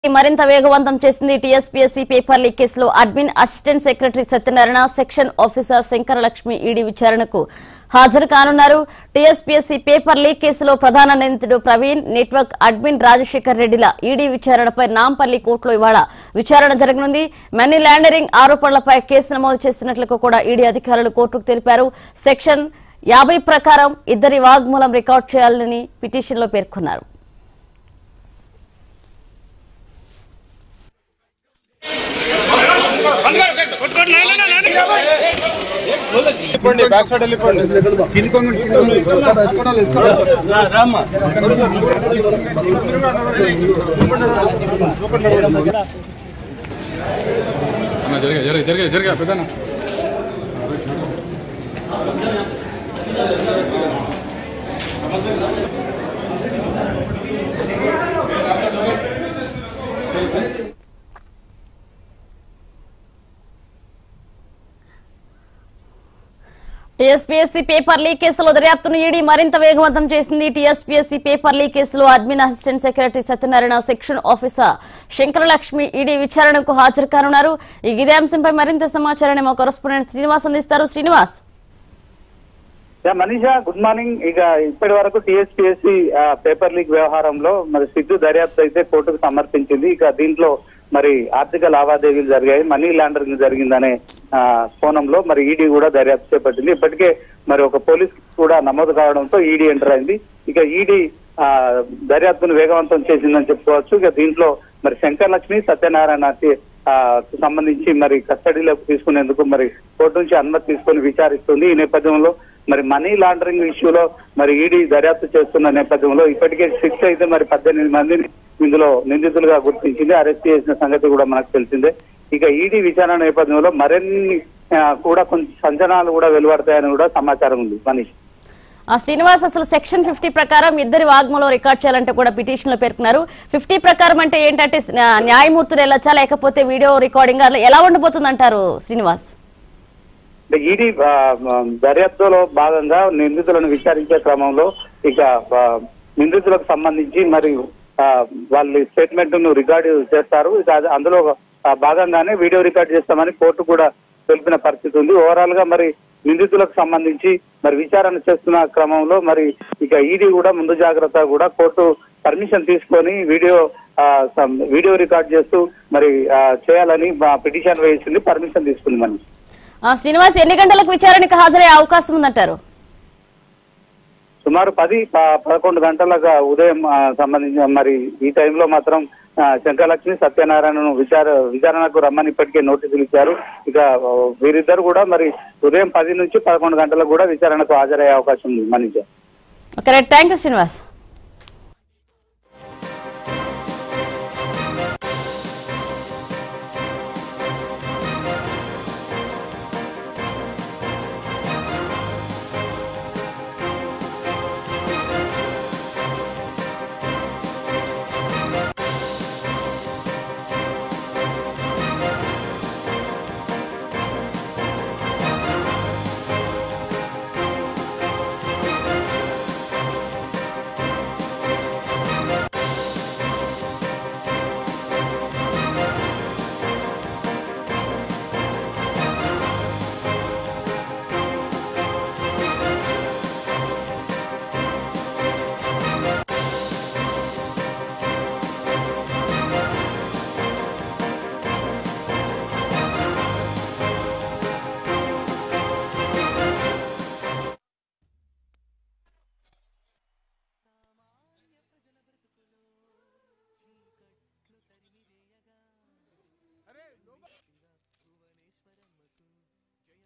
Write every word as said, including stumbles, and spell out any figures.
మరింత వేగవంతం చేసింది టీఎస్పీఎస్సీ పేపర్ లీక్ కేసులో admin assistant secretary Satyanarayana section officer Shankaralakshmi ED విచారణకు హాజరు కానున్నారు. టీఎస్పీఎస్సీ పేపర్ లీక్ కేసులో ప్రధాన నిందితుడు ప్రవీణ్, నెట్వర్క్ అడ్మిన్ రాజశేఖర్ రెడ్డిల ఈడీ విచారణపై నాంపల్లి కోర్టులో ఇవాళ విచారణ జరగనుంది. మనీ లాండరింగ్ ఆరోపణలపై కేసు నమోదు చేసినట్లు కూడా ఈడీ అధికారులు కోర్టుకు తెలిపారు. సెక్షన్ యాభై ప్రకారం ఇద్దరి వాగ్మూలం రికార్డు చేయాలని పిటిషన్లో పేర్కొన్నారు. बैक साइड जरिए जरिए जरिए पेदना టీఎస్పీఎస్సీ పేపర్ లీక్ కేసులో దర్యాప్తును ఈడీ మరింత వేగవంతం చేసింది. టీఎస్పీఎస్సీ పేపర్ లీక్ కేసులో admin assistant secretary Satyanarayana, section officer Shankaralakshmi ED విచారణకు హాజరు కానున్నారు. ఇదే అంశంపై మరింత సమాచారాన్ని మా కరెస్పాండెంట్ శ్రీనివాస్ అందిస్తారు. Srinivas, Manisha, good morning. ఇక ఇప్పటి వరకు టీఎస్పీఎస్సీ పేపర్ లీక్ వ్యవహారంలో మరి సిద్ధు దర్యాప్తు అయితే కోర్టుకు సమర్పించింది. ఇక దీంట్లో మరి ఆర్థిక లావాదేవీలు జరిగాయి, మనీ లాండరింగ్ జరిగిందనే కోణంలో మరి ఈడీ కూడా దర్యాప్తు చేపట్టింది. ఇప్పటికే మరి ఒక పోలీస్ కూడా నమోదు కావడంతో ఈడీ ఎంటర్ అయింది. ఇక ఈడీ ఆ దర్యాప్తును వేగవంతం చేసిందని చెప్పుకోవచ్చు. ఇక దీంట్లో మరి శంకరలక్ష్మి, సత్యనారాయణకి ఆ సంబంధించి మరి కస్టడీలోకి తీసుకునేందుకు మరి కోర్టు నుంచి అనుమతి తీసుకొని విచారిస్తుంది. ఈ నేపథ్యంలో మరి మనీ లాండరింగ్ ఇష్యూలో మరి ఈడీ దర్యాప్తు చేస్తున్న నేపథ్యంలో ఇప్పటికే శిక్ష అయితే మరి పద్దెనిమిది మందిని ఇందులో నిందితులుగా గుర్తించింది, అరెస్ట్ చేసిన సంగతి కూడా మనకు తెలిసిందే. ఇక ఈడీ విచారణ నేపథ్యంలో మరిన్ని కూడా కొంచెం సంచలనాలు కూడా వెలువడతాయని కూడా సమాచారం ఉంది. మనీష్, శ్రీనివాస్, అసలు సెక్షన్ ఫిఫ్టీ ప్రకారం ఇద్దరి వాగ్మూలం రికార్డ్ చేయాలంటే కూడా పిటిషన్ లో పేర్కొన్నారు. ఫిఫ్టీ ప్రకారం అంటే ఏంటంటే న్యాయమూర్తులు వెళ్ళొచ్చా లేకపోతే వీడియో రికార్డింగ్ ఎలా ఉండబోతుంది అంటారు శ్రీనివాస్? ఈడీ దర్యాప్తులో భాగంగా నిందితులను విచారించే క్రమంలో ఇక నిందితులకు సంబంధించి మరి వాళ్ళ స్టేట్మెంట్ ను రికార్డు చేస్తారు. ఇక అందులో భాగంగానే వీడియో రికార్డ్ చేస్తామని కోర్టు కూడా తెలిపిన పరిస్థితి ఉంది. ఓవరాల్ గా మరి నిందితులకు సంబంధించి మరి విచారణ చేస్తున్న క్రమంలో మరి ఇక ఈడీ కూడా ముందు జాగ్రత్త కూడా కోర్టు పర్మిషన్ తీసుకొని వీడియో వీడియో రికార్డ్ చేస్తూ మరి చేయాలని పిటిషన్ వేసింది, పర్మిషన్ తీసుకుంది. మనం శ్రీనివాస్, ఎన్ని గంటలకు విచారణకు హాజరయ్యే అవకాశం ఉందంటారు? సుమారు పది పదకొండు గంటలకు ఉదయం సంబంధించిన మరి ఈ టైంలో మాత్రం శంకరలక్ష్మి, సత్యనారాయణను విచార విచారణకు రమ్మని ఇప్పటికే నోటీసులు ఇచ్చారు. ఇక వీరిద్దరు కూడా మరి ఉదయం పది నుంచి పదకొండు గంటలకు కూడా విచారణకు హాజరయ్యే అవకాశం ఉంది. Manisha, correct. Thank you Srinivas.